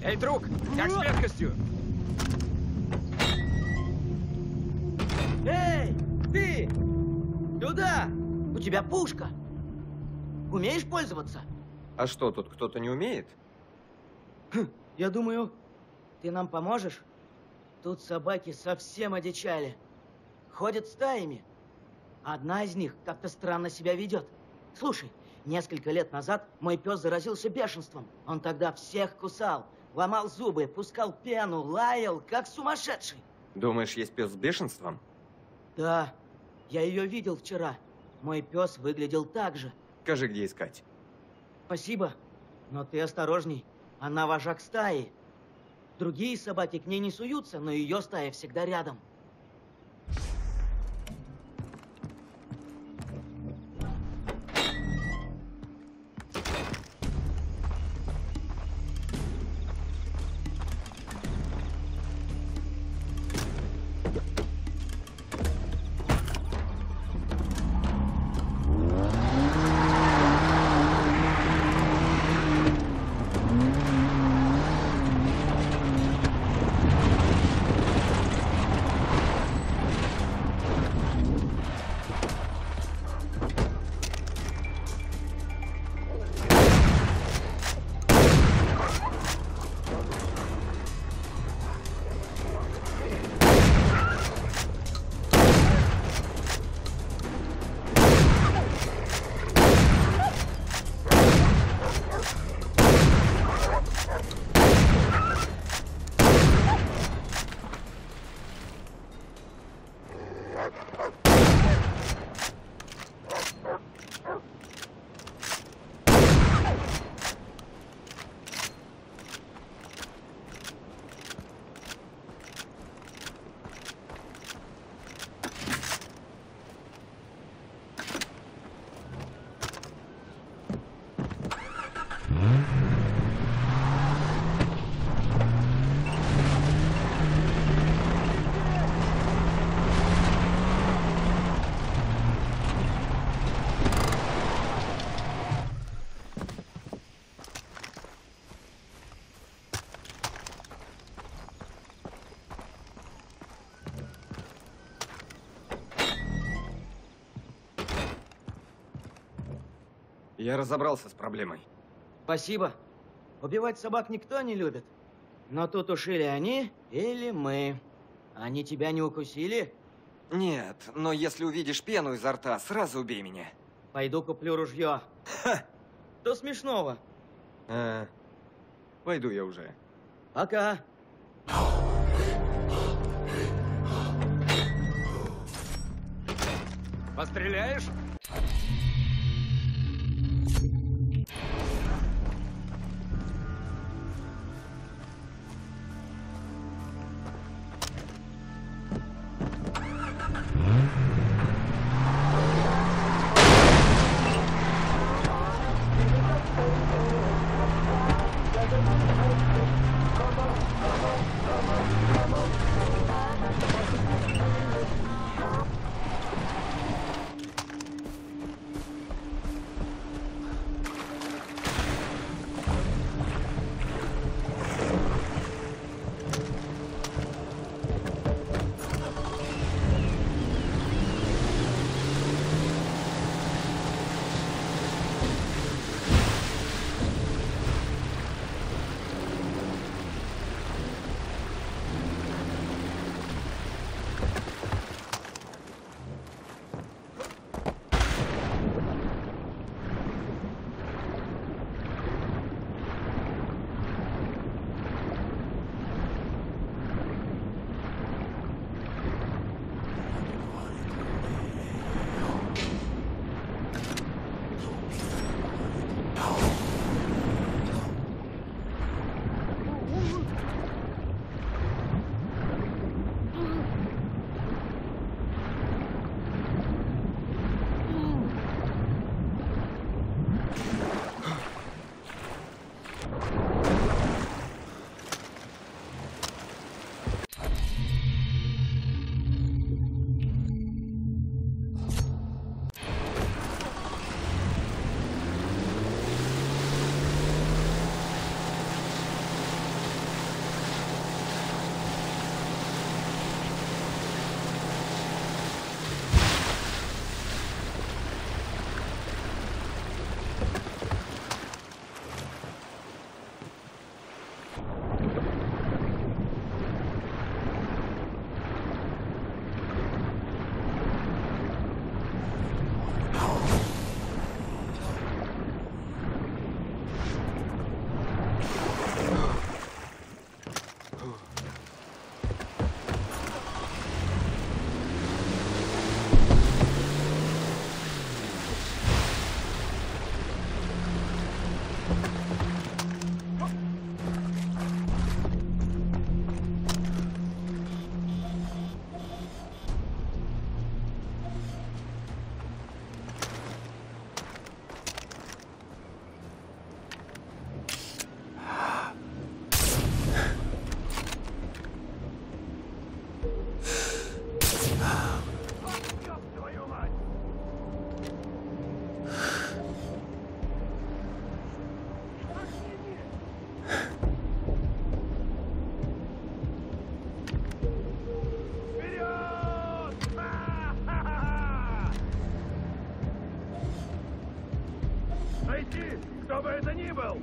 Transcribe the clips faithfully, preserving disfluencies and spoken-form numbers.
Эй, друг, как с меткостью? Эй, ты! Сюда! У тебя пушка. Умеешь пользоваться? А что, тут кто-то не умеет? Хм, я думаю, ты нам поможешь? Тут собаки совсем одичали. Ходят стаями. Одна из них как-то странно себя ведет. Слушай, несколько лет назад мой пес заразился бешенством. Он тогда всех кусал, ломал зубы, пускал пену, лаял, как сумасшедший. Думаешь, есть пес с бешенством? Да, я ее видел вчера. Мой пес выглядел так же. Скажи, где искать. Спасибо, но ты осторожней. Она вожак стаи. Другие собаки к ней не суются, но ее стая всегда рядом. Я разобрался с проблемой. Спасибо. Убивать собак никто не любит. Но тут уж или они, или мы. Они тебя не укусили? Нет, но если увидишь пену изо рта, сразу убей меня. Пойду куплю ружье. Ха! Что смешного? А, пойду я уже. Пока. Постреляешь? Понял!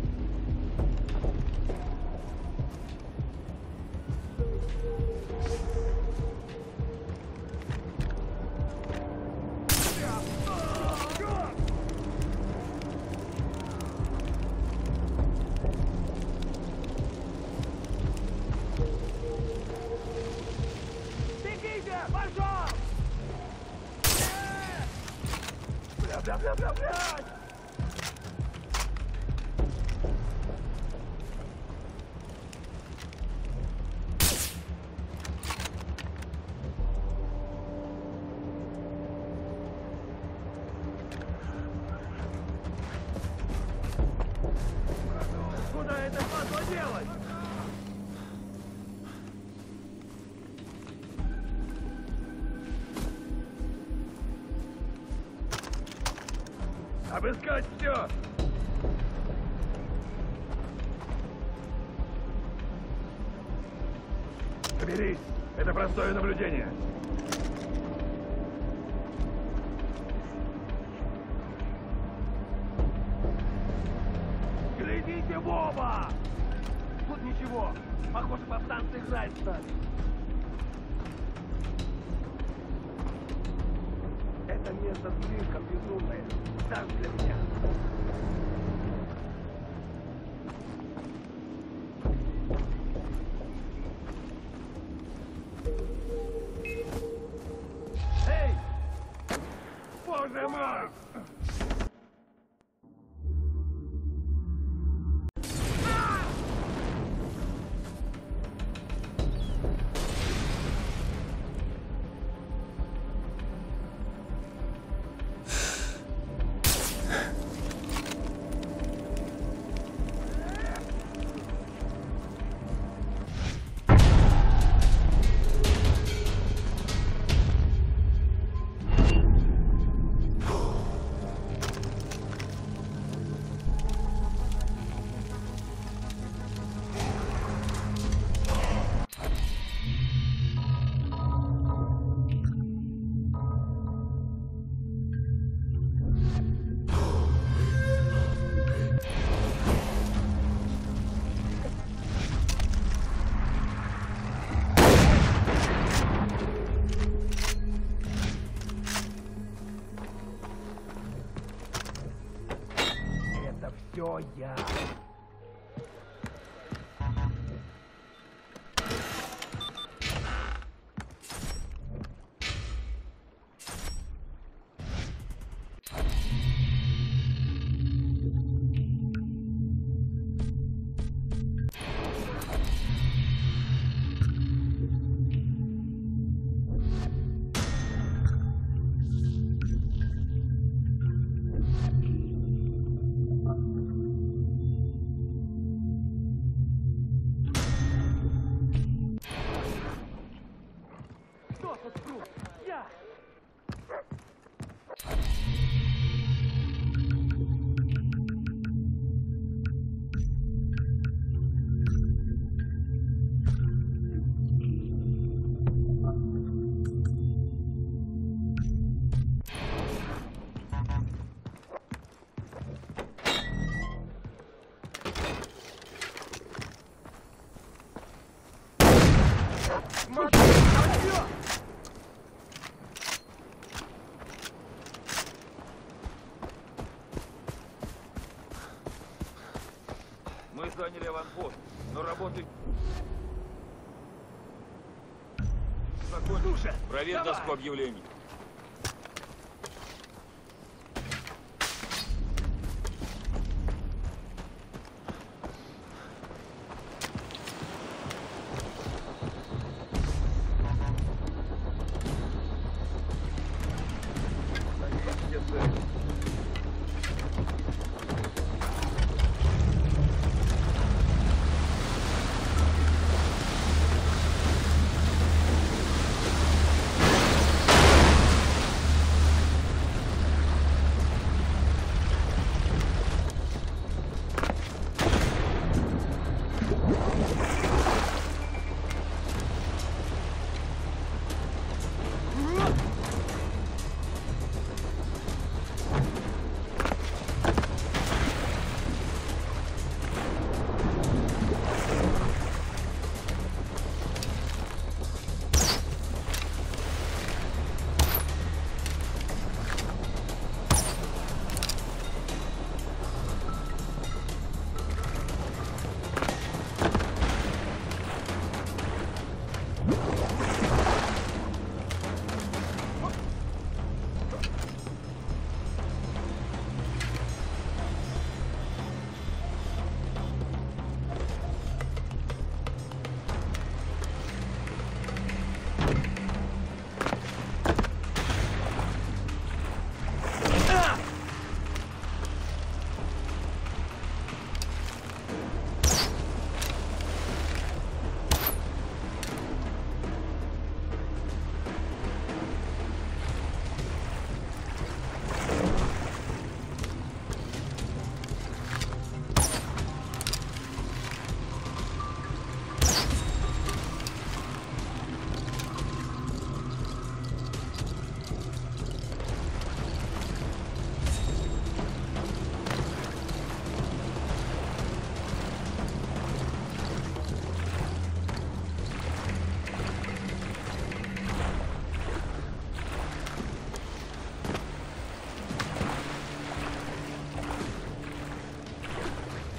Бегите! Пошел! Бля, бля, бля, бля, блядь! Куда это падло делать? Обыскать все! Соберись! Это простое наблюдение. Глядите в оба! Тут ничего. Похоже, повстанцы играть стали. Это место слишком безумное. Даже для меня. Эй! Боже мой! Все я. Я! Мы заняли аванпост, но работы... Закончился. Проверь доску объявлений.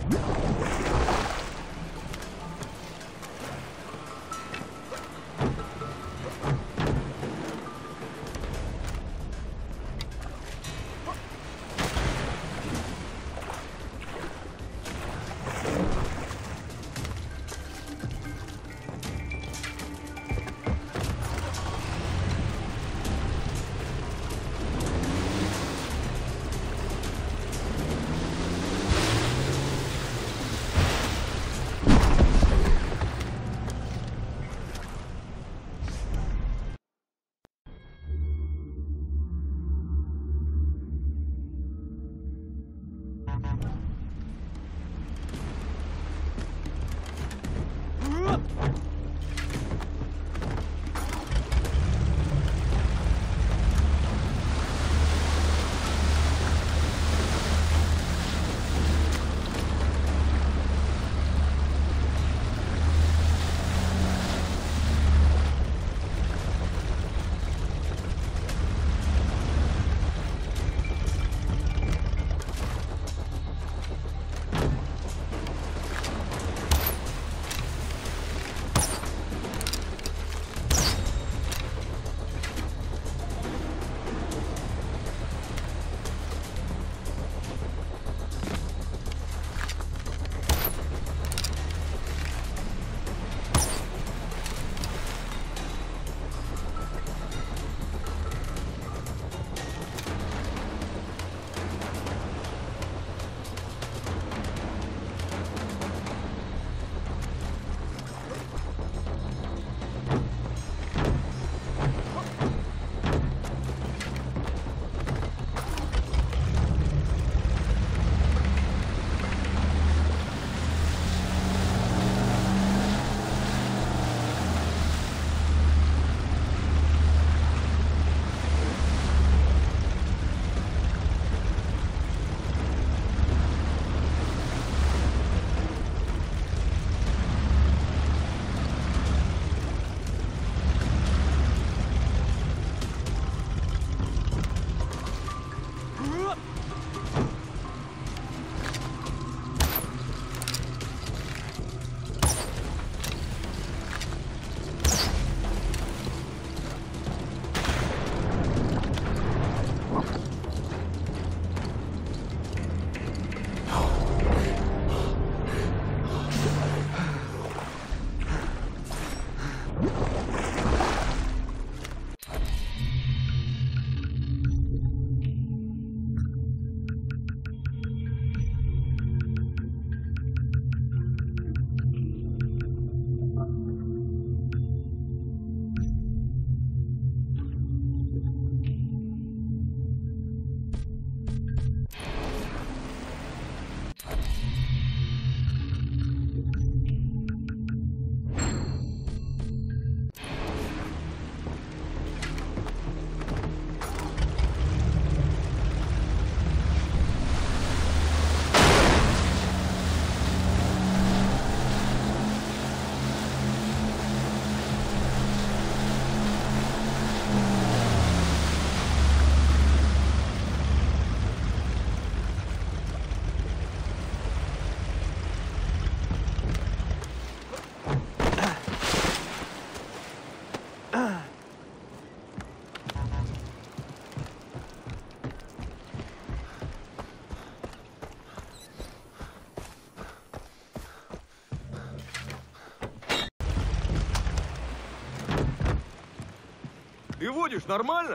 Ты водишь нормально?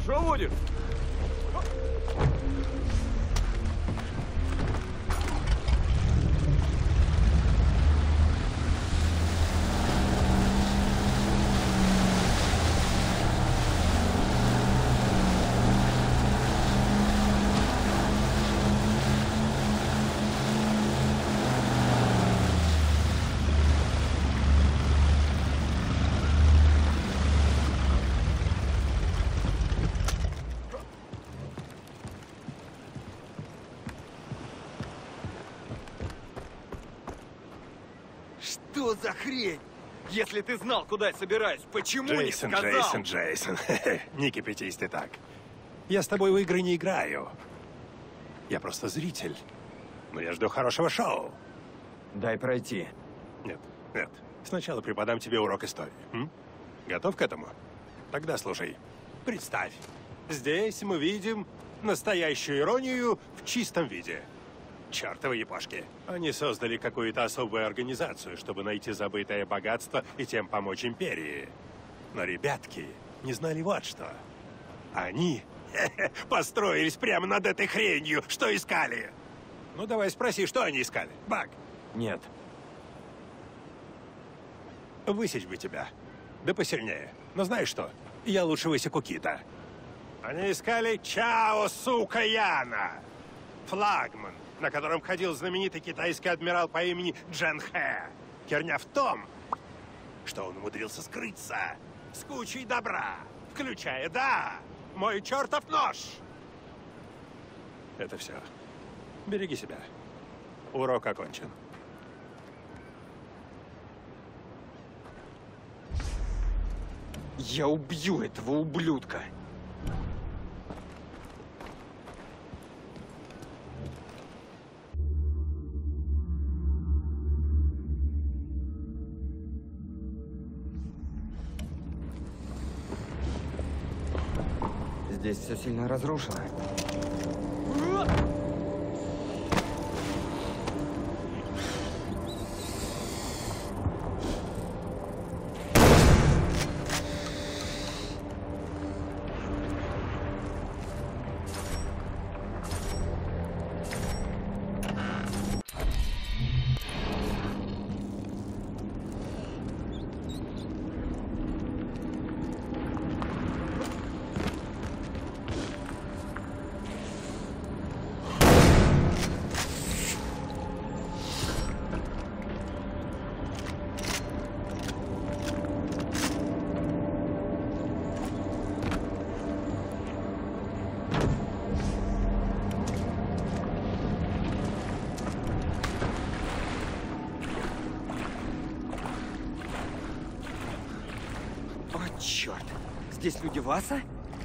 Хорошо водишь? Что за хрень? Если ты знал, куда я собираюсь, почему Джейсон, не сказал? Джейсон, Джейсон. Не кипятись ты так. Я с тобой в игры не играю. Я просто зритель. Но я жду хорошего шоу. Дай пройти. Нет, нет. Сначала преподам тебе урок истории. М? Готов к этому? Тогда слушай. Представь, здесь мы видим настоящую иронию в чистом виде. Чёртовы япошки. Они создали какую-то особую организацию, чтобы найти забытое богатство и тем помочь империи. Но ребятки не знали вот что. Они построились прямо над этой хренью, что искали. Ну давай спроси, что они искали, Бак? Нет. Высечь бы тебя. Да посильнее. Но знаешь что? Я лучше высеку кита. Они искали Чао Сукаяна. Флагман, на котором ходил знаменитый китайский адмирал по имени Джен Хэ. Херня в том, что он умудрился скрыться с кучей добра, включая, да, мой чертов нож. Это все. Береги себя. Урок окончен. Я убью этого ублюдка. Здесь все сильно разрушено. Черт! Здесь люди Васа?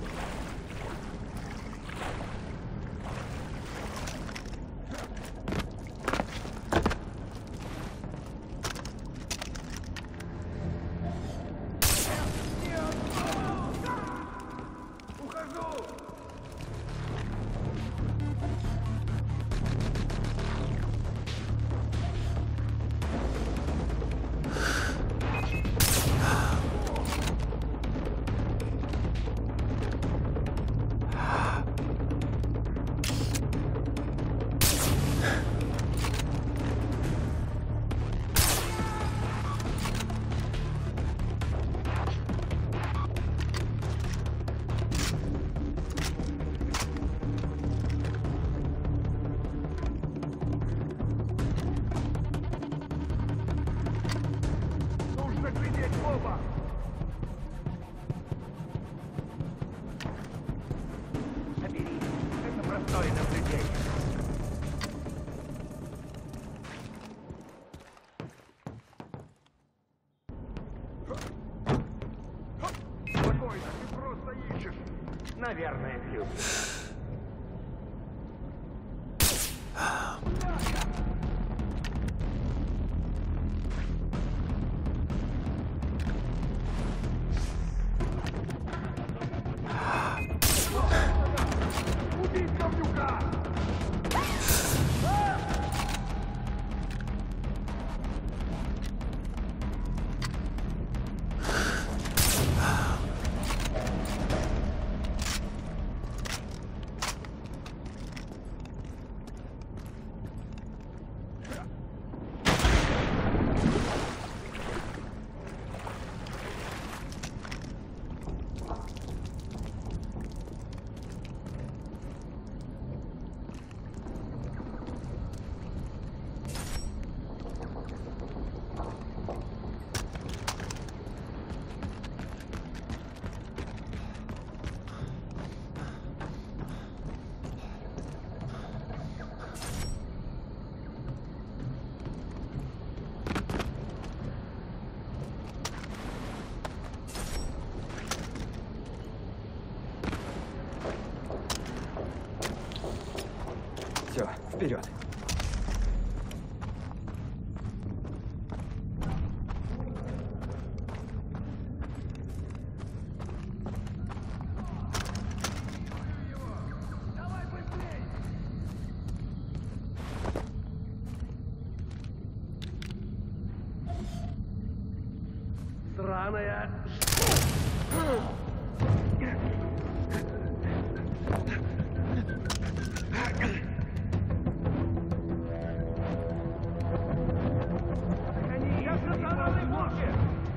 Наверное, плюс. Убить говнюка! Вперед. Давай быстрей! Сраная... Они... Я же сраной мухи!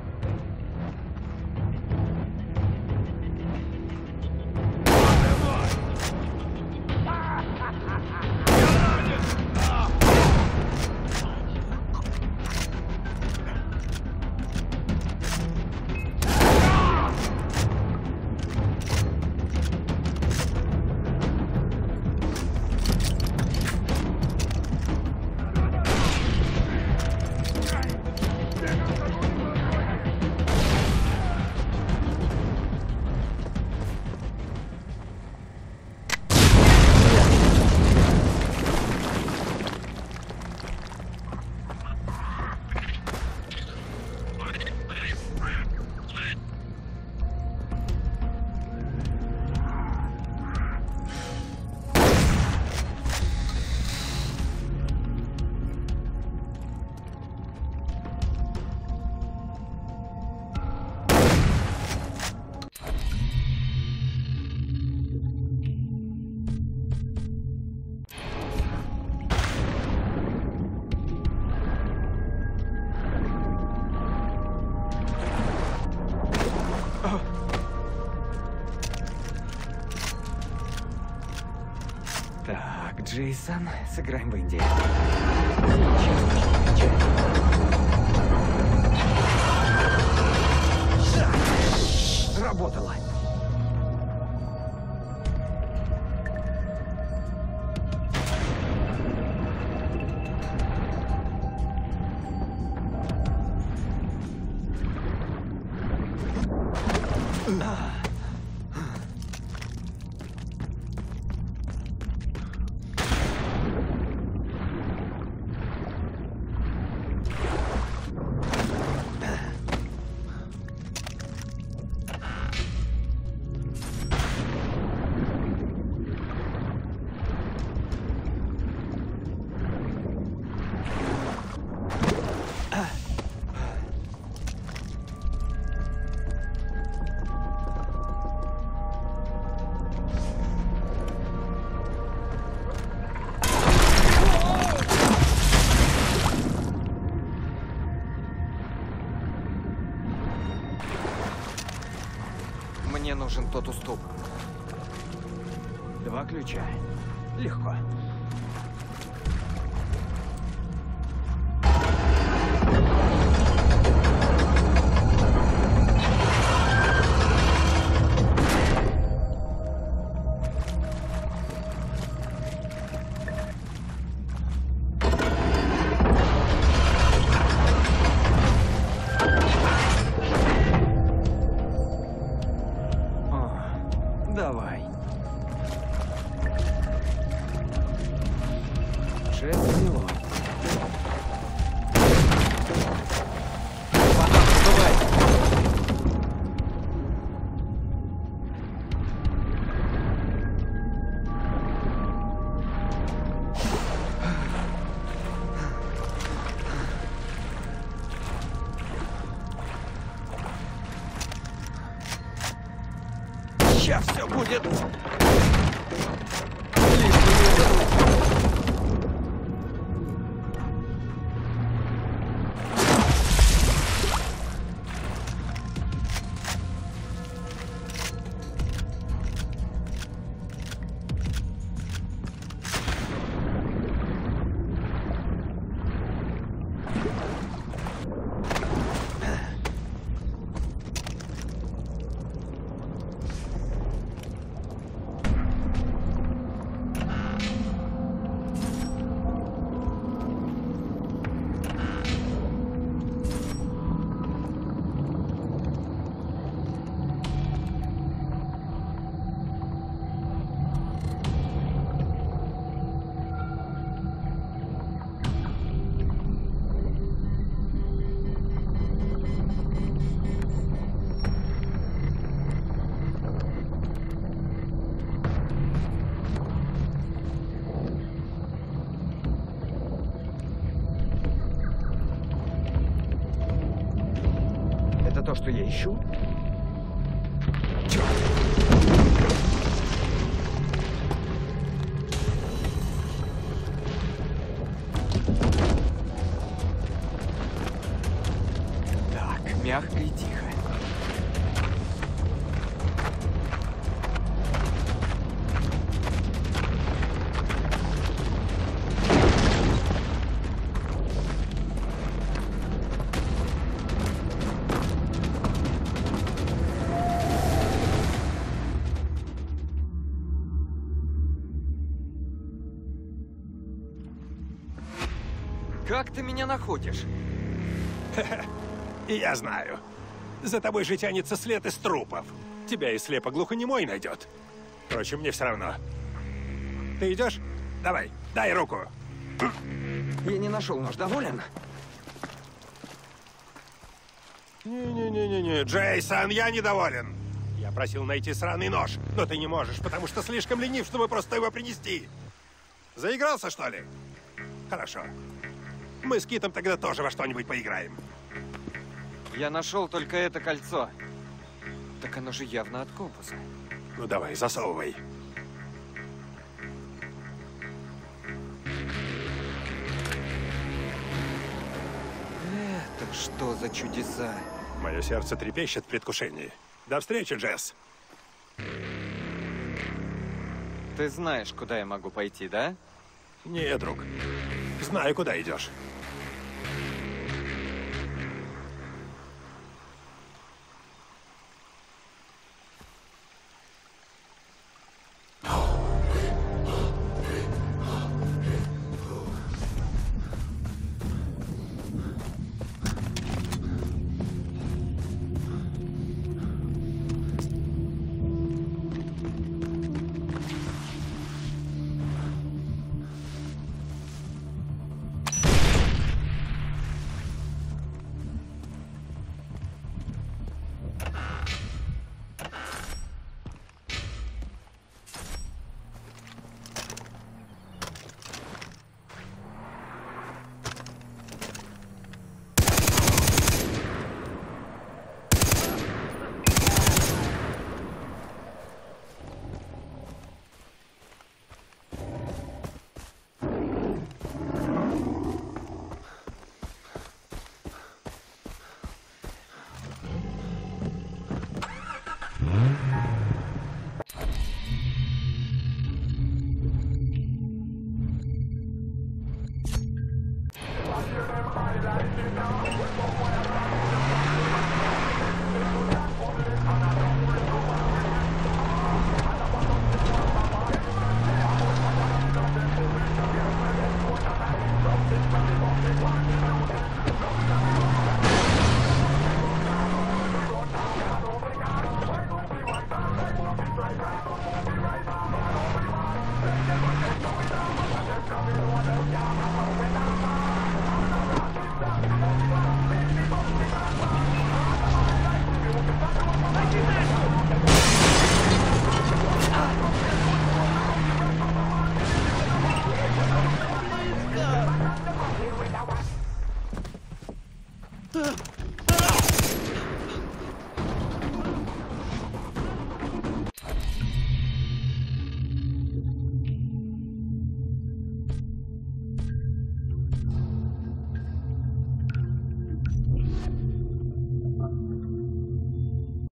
Так, Джейсон, сыграем в Индии. Работала. Мне нужен тот уступ. Два ключа. Легко. Давай. Шесть взяло. Сейчас все будет. что я ищу? Так, мягко и тихо. Как ты меня находишь? И я знаю. За тобой же тянется след из трупов. Тебя и слепо-глухонемой найдет. Впрочем, мне все равно. Ты идешь? Давай, дай руку. Я не нашел нож, доволен? Не-не-не-не, Джейсон, я недоволен. Я просил найти сраный нож, но ты не можешь, потому что слишком ленив, чтобы просто его принести. Заигрался, что ли? Хорошо. Мы с Китом тогда тоже во что-нибудь поиграем. Я нашел только это кольцо. Так оно же явно от компаса. Ну давай, засовывай. Это что за чудеса? Мое сердце трепещет в предвкушении. До встречи, Джесс. Ты знаешь, куда я могу пойти, да? Не, друг. Знаю, куда идешь.